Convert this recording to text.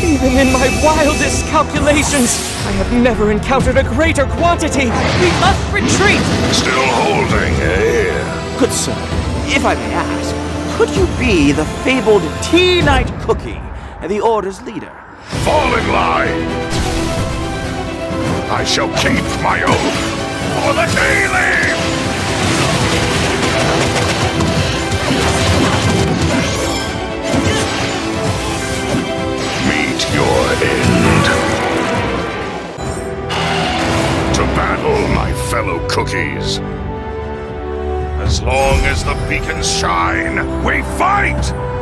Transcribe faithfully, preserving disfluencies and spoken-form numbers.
Even in my wildest calculations, I have never encountered a greater quantity. We must retreat! Still holding, eh? Good sir, if I may ask, could you be the fabled Tea Night Cookie, the Order's leader? Fall in line! I shall keep my oath for the daily! Meet your end. To battle, my fellow cookies. As long as the beacons shine, we fight!